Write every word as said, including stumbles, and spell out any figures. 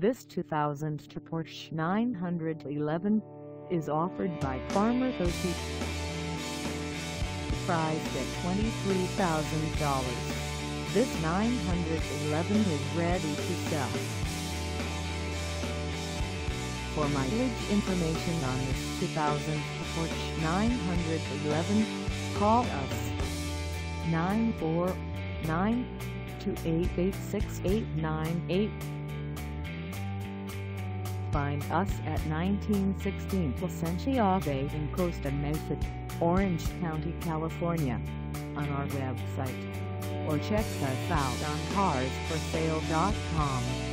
This two thousand two Porsche nine eleven is offered by CarMart O C. Priced at twenty-three thousand dollars, this nine eleven is ready to sell. For mileage information on this two thousand two Porsche nine eleven, call us nine four nine, two eight eight, six eight nine eight. Find us at nineteen sixteen Placentia Ave in Costa Mesa, Orange County, California, on our website, or check us out on cars for sale dot com.